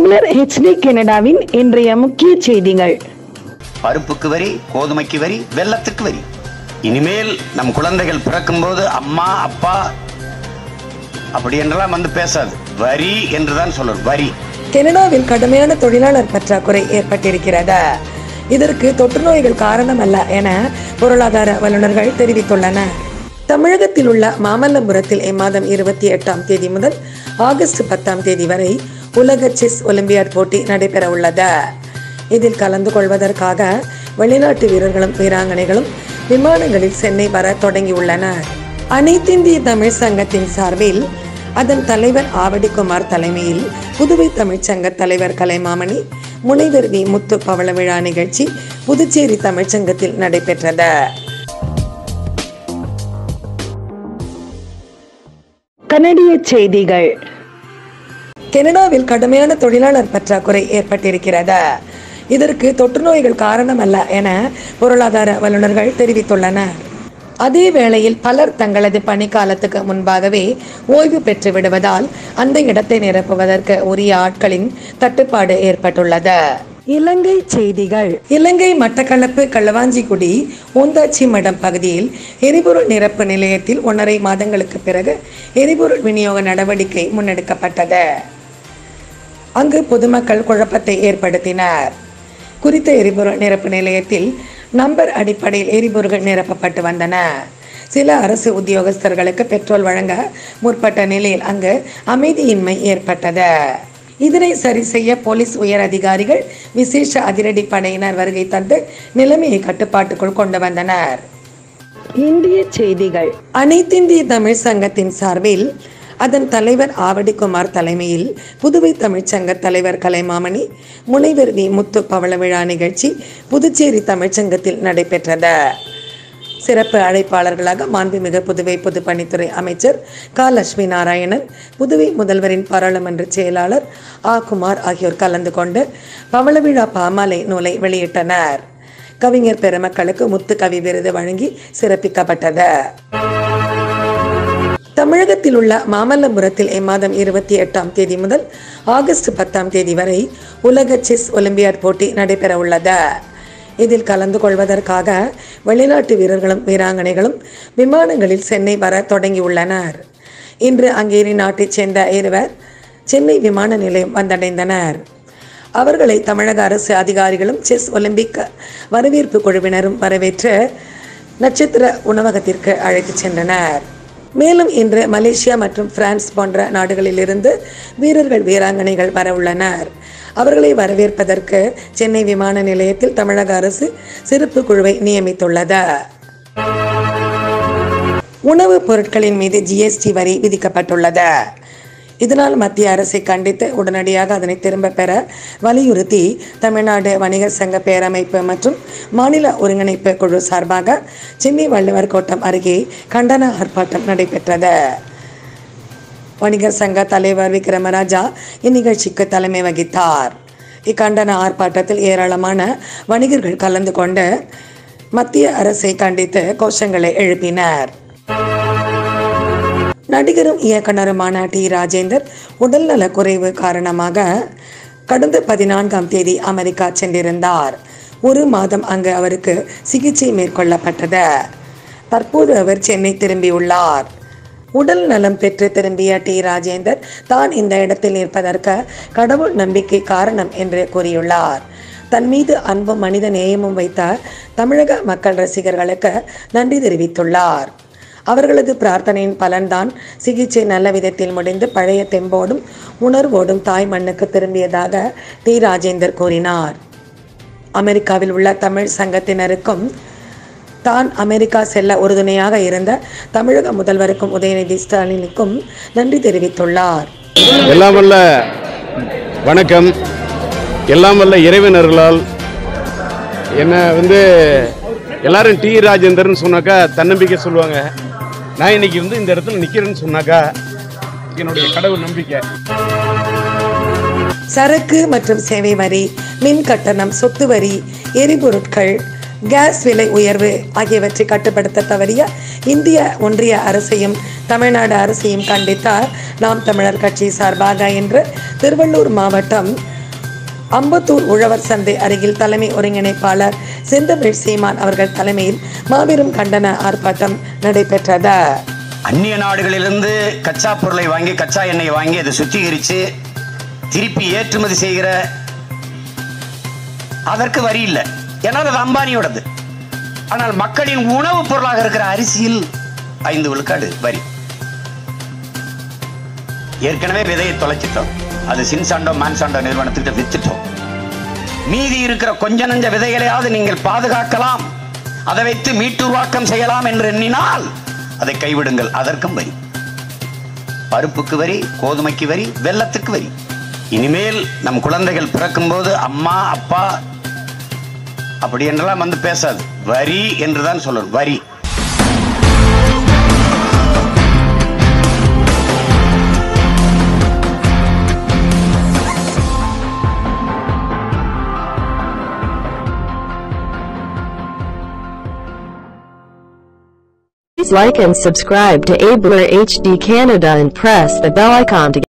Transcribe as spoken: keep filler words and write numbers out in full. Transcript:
தமிழர் ஹெச்டி கனடாவின் இன்றைய முக்கிய செய்திகள். பருப்புக்கு வரி, கோதுமைக்கு வரி, வெல்லத்துக்கு வரி. இனிமேல் நம் குழந்தைகள் பிறக்கும் போது அம்மா அப்பா அப்படி என்றெல்லாம் வந்து பேசாது, வரி என்றுதான் சொல்லும். வரி. கனடாவில் கடுமையான தொழிலாளர் பற்றாக்குறை ஏற்பட்டிருக்கிறது. இதற்கு தொற்று நோய்கள் காரணம் அல்ல என பொருளாதார வல்லுநர்கள் தெரிவித்துள்ளனர். தமிழகத்தில் உள்ள மாமல்லபுரத்தில் இம்மாதம் இருபத்தி எட்டாம் தேதி முதல் ஆகஸ்ட் பத்தாம் தேதி வரை உலக செஸ் ஒலிம்பியாட் போட்டி நடைபெற உள்ளது. இதில் கலந்து கொள்வதற்காக வெளிநாட்டு வீரர்களும் வீராங்கனைகளும் விமானங்களில் சென்னை வர தொடங்கியுள்ளனர். அனைத்திந்திய தமிழ் சங்கத்தின் சார்பில் அதன் தலைவர் ஆவடிக்குமார் தலைமையில் புதுவை தமிழ்ச்சங்க தலைவர் கலைமாமணி, முனைவர் வி முத்து பவள விழா நிகழ்ச்சி புதுச்சேரி தமிழ்ச்சங்கத்தில் நடைபெற்றது. கனடிய செய்திகள். கனடாவில் கடுமையான தொழிலாளர் பற்றாக்குறை ஏற்பட்டிருக்கிறது. இதற்கு தொற்று நோய்கள் காரணம் அல்ல என பொருளாதார வல்லுநர்கள் தெரிவித்துள்ளனர். அதே வேளையில் பலர் தங்களது பணிக்காலத்துக்கு முன்பாகவே ஓய்வு பெற்று விடுவதால் அந்த இடத்தை நிரப்புவதற்கு உரிய ஆட்களின் தட்டுப்பாடு ஏற்பட்டுள்ளது. இலங்கை செய்திகள். இலங்கை மட்டக்களப்பு களுவாஞ்சிக்குடி ஊந்தாச்சி மடம் பகுதியில் எரிபொருள் நிரப்பு நிலையத்தில் ஒன்றரை மாதங்களுக்கு பிறகு எரிபொருள் விநியோக நடவடிக்கை முன்னெடுக்கப்பட்டது. அங்கு பொதுமக்கள் குழப்பத்தை ஏற்படுத்தினர். குறித்த எரிபொருள் நிரப்பு நிலையத்தில் நம்பர் அடிப்படையில் எரிபொருள்கள் நிரப்பப்பட்டு வந்தன. சில அரசு உத்தியோகஸ்தர்களுக்கு பெட்ரோல் வழங்க முற்பட்ட நிலையில் அங்கு அமைதியின்மை ஏற்பட்டது. இதனை சரி செய்ய போலீஸ் உயர் அதிகாரிகள் விசேஷ அதிரடி படையினர் வருகை தந்து நிலைமையை கட்டுப்பாட்டுக்குள் கொண்டு வந்தனர். இந்திய செய்திகள். அனைத்திந்திய தமிழ் சங்கத்தின் சார்பில் அதன் தலைவர் ஆவடிக்குமார் தலைமையில் புதுவை தமிழ்ச்சங்க தலைவர் கலைமாமணி, முனைவர் வி முத்து பவள விழா நிகழ்ச்சி புதுச்சேரி தமிழ்ச்சங்கத்தில் நடைபெற்றது. சிறப்பு அழைப்பாளர்களாக மாண்புமிகு புதுவை பொதுப்பணித்துறை அமைச்சர் க லட்சுமி நாராயணன், புதுவை முதல்வரின் பாராளுமன்ற செயலாளர் ஆ குமார் ஆகியோர் கலந்து கொண்டு பவள விழா பாமாலை நூலை வெளியிட்டனர். கவிஞர் பெருமக்களுக்கு முத்து கவி விருது வழங்கி சிறப்பிக்கப்பட்டது. தமிழகத்தில் உள்ள மாமல்லபுரத்தில் இம்மாதம் இருபத்தி எட்டாம் தேதி முதல் ஆகஸ்ட் பத்தாம் தேதி வரை உலக செஸ் ஒலிம்பியாட் போட்டி நடைபெற உள்ளது. இதில் கலந்து கொள்வதற்காக வெளிநாட்டு வீரர்களும் வீராங்கனைகளும் விமானங்களில் சென்னை வர தொடங்கியுள்ளனர். இன்று ஹங்கேரி நாட்டைச் சேர்ந்த இருவர் சென்னை விமான நிலையம் வந்தடைந்தனர். அவர்களை தமிழக அரசு அதிகாரிகளும் செஸ் ஒலிம்பிக் வரவேற்பு குழுவினரும் வரவேற்று நட்சத்திர உணவகத்திற்கு அழைத்து சென்றனர். மேலும் இன்று மலேசியா மற்றும் பிரான்ஸ் போன்ற நாடுகளிலிருந்து வீரர்கள் வீராங்கனைகள் வர உள்ளனர். அவர்களை வரவேற்பதற்கு சென்னை விமான நிலையத்தில் தமிழக அரசு சிறப்பு குழுவை நியமித்துள்ளது. உணவுப் பொருட்களின் மீது ஜிஎஸ்டி வரி விதிக்கப்பட்டுள்ளது. இதனால் மத்திய அரசை கண்டித்து உடனடியாக அதனை திரும்ப பெற வலியுறுத்தி தமிழ்நாடு வணிகர் சங்க பேரமைப்பு மற்றும் மாநில ஒருங்கிணைப்பு குழு சார்பாக சென்னை வள்ளுவர் கோட்டம் அருகே கண்டன ஆர்ப்பாட்டம் நடைபெற்றது. வணிகர் சங்க தலைவர் விக்ரமராஜா இந்நிகழ்ச்சிக்கு தலைமை வகித்தார். இக்கண்டன ஆர்ப்பாட்டத்தில் ஏராளமான வணிகர்கள் கலந்து கொண்டு மத்திய அரசை கண்டித்து கோஷங்களை எழுப்பினர். நடிகரும் இயக்குனருமான டி ராஜேந்தர் உடல்நல குறைவு காரணமாக கடந்த பதினான்காம் தேதி அமெரிக்கா சென்றிருந்தார். ஒரு மாதம் அங்கு அவருக்கு சிகிச்சை மேற்கொள்ளப்பட்டது. தற்போது அவர் சென்னை திரும்பியுள்ளார். உடல் நலம் பெற்று திரும்பிய டி ராஜேந்தர் தான் இந்த இடத்தில் இருப்பதற்கு கடவுள் நம்பிக்கை காரணம் என்று கூறியுள்ளார். தன் மீது அன்பும் மனித நேயமும் வைத்த தமிழக மக்கள் ரசிகர்களுக்கு நன்றி தெரிவித்துள்ளார். அவர்களது பிரார்த்தனையின் பலன்தான் சிகிச்சை நல்ல விதத்தில் முடிந்து பழைய தெம்போடும் உணர்வோடும் தாய் மண்ணுக்கு திரும்பியதாக டி ராஜேந்தர் கூறினார். அமெரிக்காவில் உள்ள தமிழ் சங்கத்தினருக்கும் தான் அமெரிக்கா செல்ல உறுதுணையாக இருந்த தமிழக முதல்வருக்கும் உதயநிதி ஸ்டாலினுக்கும் நன்றி தெரிவித்துள்ளார். எல்லாம் வல்ல வணக்கம். எல்லாம் வல்ல இறைவனர்களால் என்ன வந்து எல்லாரும் டி ராஜேந்தர்னு சொன்னாக்கா தன்னம்பிக்கை சொல்லுவாங்க. நான் இன்னைக்கு வந்து இந்த இடத்துல நிக்கிறேன்னு சொன்னாக்கா என்னுடைய கடவுள் நம்பிக்கை. சரக்கு மற்றும் சேவை வரி, மின் கட்டணம், சொத்து வரி, எரிபொருட்கள், கேஸ் விலை உயர்வு ஆகியவற்றை கட்டுப்படுத்த தவறிய இந்திய ஒன்றிய அரசையும் தமிழ்நாடு அரசையும் கண்டித்தார் நாம் தமிழர் கட்சி சார்பாக இன்று திருவள்ளூர் மாவட்டம் அம்பத்தூர் உழவர் சந்தை அருகில் தலைமை ஒருங்கிணைப்பாளர் செந்தமிழ் சீமான் அவர்கள் தலைமையில் மாபெரும் கண்டன ஆர்ப்பாட்டம் நடைபெற்றது. அந்நிய நாடுகளிலிருந்து கச்சா பொருளை வாங்கி கச்சா எண்ணெயை வாங்கி அதை சுத்திகரித்து திருப்பி ஏற்றுமதி செய்கிற அதற்கு வரி இல்லை, ஏன்னா அது அம்பானியோடது. ஆனால் மக்களின் உணவுப் பொருளாக இருக்கிற அரிசியில் ஐந்து விழுக்காடு வரி. ஏற்கனவே விதையை தொலைச்சிட்டோம், அது சின்சாண்டோ மான்சாண்டோ நிறுவனத்துக்கிட்ட வித்துட்டோம். மீதி இருக்கிற கொஞ்ச நஞ்ச விதைகளையாவது நீங்கள் பாதுகாக்கலாம், அதை வைத்து மீட்டுருவாக்கம் செய்யலாம் என்று எண்ணினால் அதை கைவிடுங்கள். அதற்கும் வரி. பருப்புக்கு வரி, கோதுமைக்கு வரி, வெல்லத்துக்கு வரி. இனிமேல் நம் குழந்தைகள் பிறக்கும் போது அம்மா அப்பா அப்படி என்றெல்லாம் வந்து பேசாது, வரி என்றுதான் சொல்லணும். வரி. Please like and subscribe to Abler H D Canada and press the bell icon to